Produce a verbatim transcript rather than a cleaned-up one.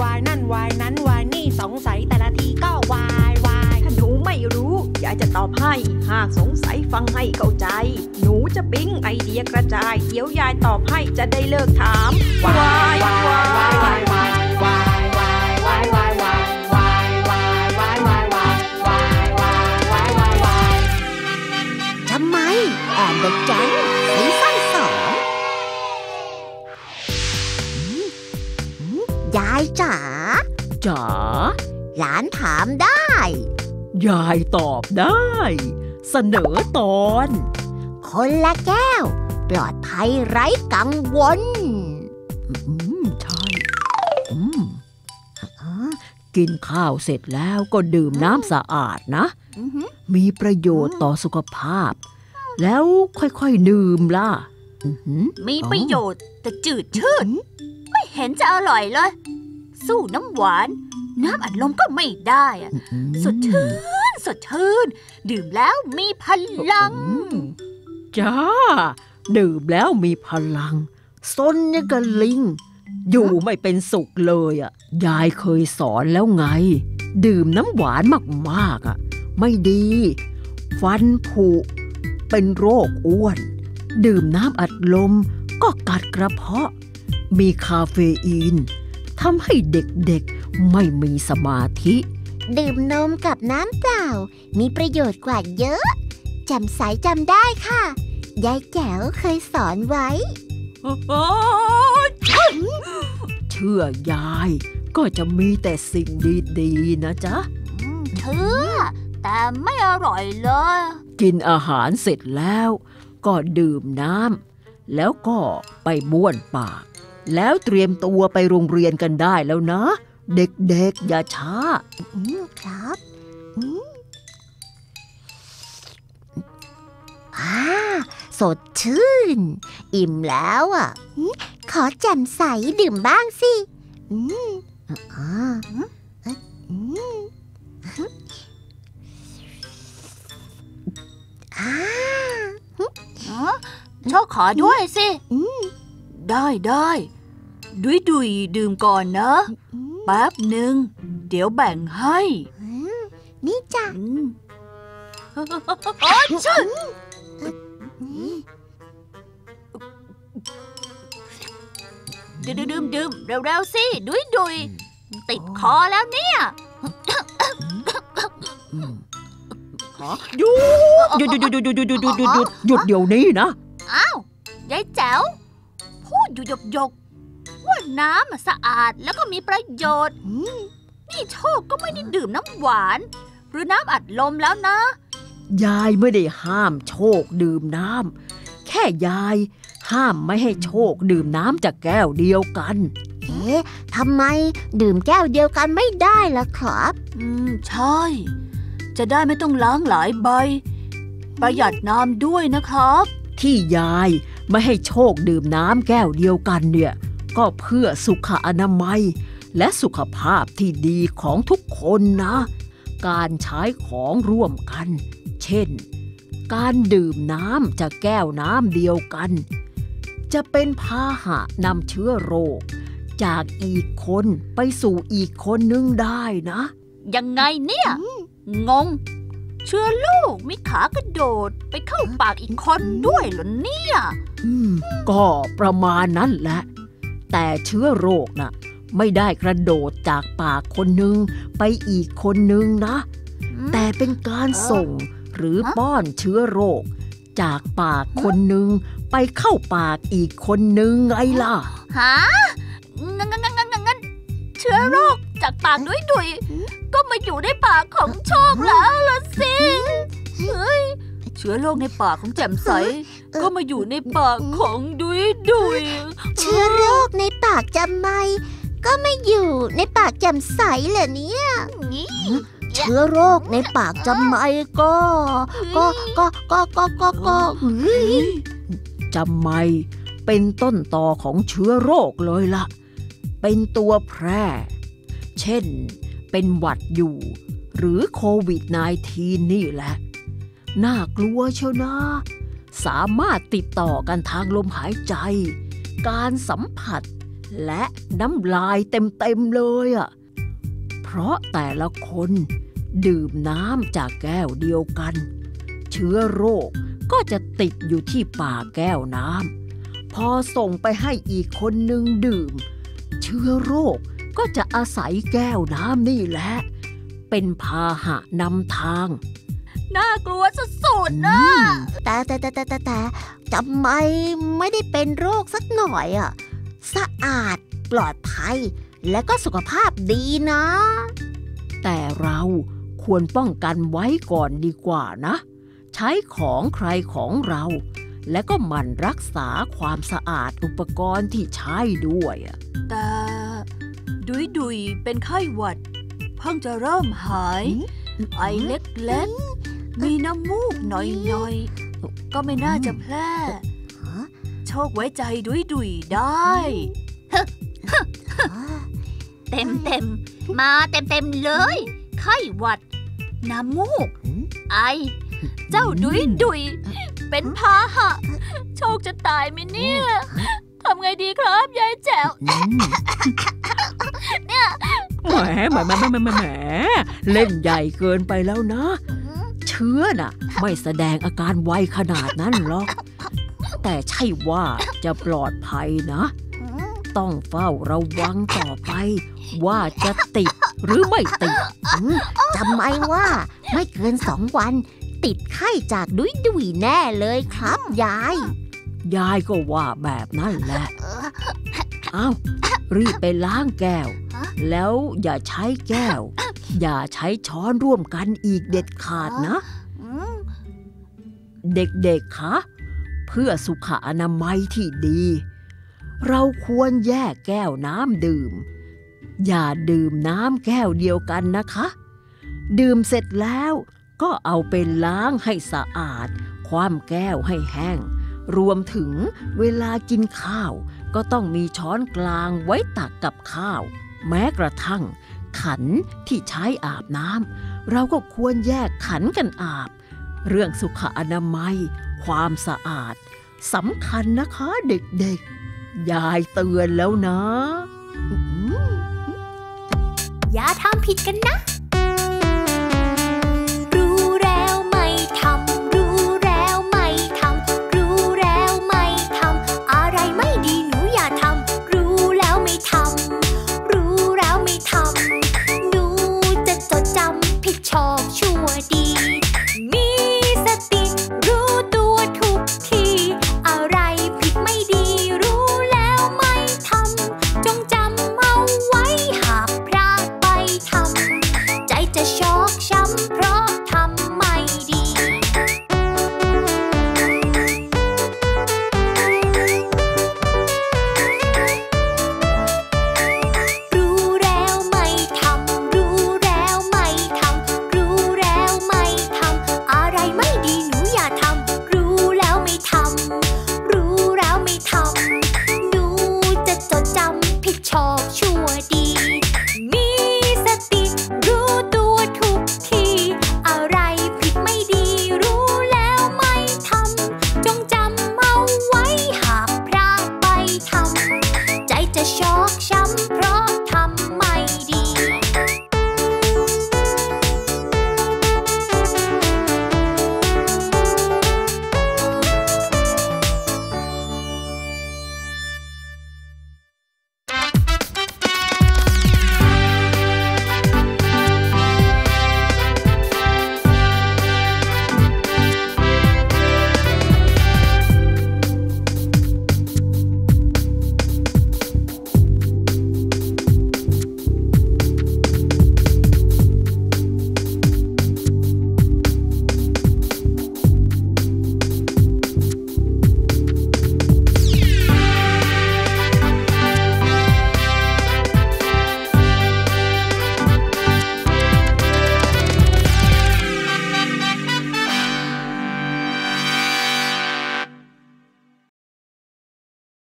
ายนั่นวายนั้นวายนี่สงสัยแต่ละทีก็วายวายถ้าหนูไม่รู้ยายจะตอบให้หากสงสัยฟังให้เข้าใจหนูจะปิ๊งไอเดียกระจายเดี๋ยวยายตอบให้จะได้เลิกถามวายวายวายวายวายวายวายวายวายวายวายวายวายวายวายวายวายวายวายทำไมแอนเดอะแก๊งซีซั่นสองยายจ๋าจ๋าหลานถามได้ยายตอบได้เสนอตอนคนละแก้วปลอดภัยไร้กังวลอืมใช่อืมกินข้าวเสร็จแล้วก็ดื่มน้ำสะอาดนะมีประโยชน์ต่อสุขภาพแล้วค่อยๆดื่มล่ะมีประโยชน์แต่จืดชืดไม่เห็นจะอร่อยเลยสู้น้ำหวานน้ำอัดลมก็ไม่ได้อะสดชื่นสดชื่นดื่มแล้วมีพลังจ้าดื่มแล้วมีพลังซนยังกับลิงอยู่ไม่เป็นสุขเลยอ่ะยายเคยสอนแล้วไงดื่มน้ำหวานมากๆอ่ะไม่ดีฟันผุเป็นโรคอ้วนดื่มน้ำอัดลมก็กัดกระเพาะมีคาเฟอีนทำให้เด็กๆไม่มีสมาธิดื่มนมกับน้ำเปล่ามีประโยชน์กว่าเยอะจำสายจำได้ค่ะยายแจ๋วเคยสอนไว้เชื่อยายก็จะมีแต่สิ่งดีๆนะจ๊ะเชื่อแต่ไม่อร่อยเลยกินอาหารเสร็จแล้วก็ดื่มน้ำแล้วก็ไปบ้วนปากแล้วเตรียมตัวไปโรงเรียนกันได้แล้วนะเด็กๆอย่าช้าครับอ่าสดชื่นอิ่มแล้วอ่ะขอแจ่มใสดื่มบ้างสิอืมอ่าอืมอ่าโชคขอด้วยสิได้ได้ดุยดุยดื่มก่อนนะแป๊บหนึ่งเดี๋ยวแบ่งให้นี่จ้ะโอ๊ยชื่อดื่มดื่มดื่มเร็วๆสิดุยดุยติดคอแล้วเนี่ยหยุดหยุดหยุดหยุดหยุดหยุดหยุดหยุดหยุดหยุดหยุดเดี๋ยวนี้นะอ้าวยายแจ๋วพูดอยู่หยกหยกว่าน้ำสะอาดแล้วก็มีประโยชน์นี่โชคก็ไม่ได้ดื่มน้ำหวานหรือน้ำอัดลมแล้วนะยายไม่ได้ห้ามโชคดื่มน้ำแค่ยายห้ามไม่ให้โชคดื่มน้ำจากแก้วเดียวกันเอ๊ะทำไมดื่มแก้วเดียวกันไม่ได้ล่ะครับอืมใช่จะได้ไม่ต้องล้างหลายใบประหยัดน้ำด้วยนะครับที่ยายไม่ให้โชคดื่มน้ำแก้วเดียวกันเนี่ยก็เพื่อสุขอนามัยและสุขภาพที่ดีของทุกคนนะการใช้ของร่วมกันเช่นการดื่มน้ำจากแก้วน้ำเดียวกันจะเป็นพาหะนำเชื้อโรคจากอีกคนไปสู่อีกคนนึงได้นะยังไงเนี่ยงงเชื้อโรคมีขากระโดดไปเข้าปากอีกคนด้วยเหรอเนี่ยอืมก็ประมาณนั้นแหละแต่เชื้อโรคน่ะไม่ได้กระโดดจากปากคนนึงไปอีกคนนึงนะแต่เป็นการส่งหรือป้อนเชื้อโรคจากปากคนนึงไปเข้าปากอีกคนนึงไงล่ะฮะงั้นงั้นงั้นงั้นเชื้อโรคจากปากดุยดุยก็มาอยู่ในปากของโชคแล้วล่ะสิเฮ้ยเชื้อโรคในปากของแจ่มใสก็มาอยู่ในปากของดุยดุยเชื้อโรคในปากจำไม่ก็ไม่อยู่ในปากแจ่มใสเหรอเนี่ยเชื้อโรคในปากจำไม่ก็ก็ก็ก็ก็ก็ก็จำไม่เป็นต้นตอของเชื้อโรคเลยล่ะเป็นตัวแพร่เช่นเป็นหวัดอยู่หรือโควิด สิบเก้า นี่แหละน่ากลัวเชียวนะสามารถติดต่อกันทางลมหายใจการสัมผัสและน้ำลายเต็มๆเลยอ่ะเพราะแต่ละคนดื่มน้ำจากแก้วเดียวกันเชื้อโรคก็จะติดอยู่ที่ปากแก้วน้ำพอส่งไปให้อีกคนนึงดื่มเชื้อโรคก็จะอาศัยแก้วน้ำนี่แหละเป็นพาหะนำทางน่ากลัวสุดๆนะแต่แต่แต่แต่แต่แต่จำไม่ไม่ได้เป็นโรคสักหน่อยอ่ะสะอาดปลอดภัยและก็สุขภาพดีนะแต่เราควรป้องกันไว้ก่อนดีกว่านะใช้ของใครของเราและก็หมั่นรักษาความสะอาดอุปกรณ์ที่ใช้ด้วยแต่ดุยดุยเป็นไข้หวัดเพิ่งจะเริ่มหายไอเล็กๆมีน้ำมูกหน่อยๆก็ไม่น่าจะแพร่โชคไว้ใจดุยดุยได้เต็มเต็มมาเต็มเต็มเลยไข้หวัดน้ำมูกไอเจ้าดุยดุยเป็นพาหะโชคจะตายไหมเนี่ยทำไงดีครับยายแจ๋วเนี่ยแหมแหมแหมแหมแหมแหมเล่นใหญ่เกินไปแล้วนะเชื้อน่ะไม่แสดงอาการไวขนาดนั้นหรอกแต่ใช่ว่าจะปลอดภัยนะต้องเฝ้าระวังต่อไปว่าจะติดหรือไม่ติดจำไว้ว่าไม่เกินสองวันติดไข้จากดุยดุยแน่เลยครับยายยายก็ว่าแบบนั้นแหละอ้าวรีบไปล้างแก้วแล้วอย่าใช้แก้วอย่าใช้ช้อนร่วมกันอีกเด็ดขาดนะเด็กๆคะเพื่อสุขอนามัยที่ดีเราควรแยกแก้วน้ำดื่มอย่าดื่มน้ำแก้วเดียวกันนะคะดื่มเสร็จแล้วก็เอาไปล้างให้สะอาดคว่ำแก้วให้แห้งรวมถึงเวลากินข้าวก็ต้องมีช้อนกลางไว้ตักกับข้าวแม้กระทั่งขันที่ใช้อาบน้ำเราก็ควรแยกขันกันอาบเรื่องสุขอนามัยความสะอาดสำคัญนะคะเด็กๆยายเตือนแล้วนะอย่าทำผิดกันนะ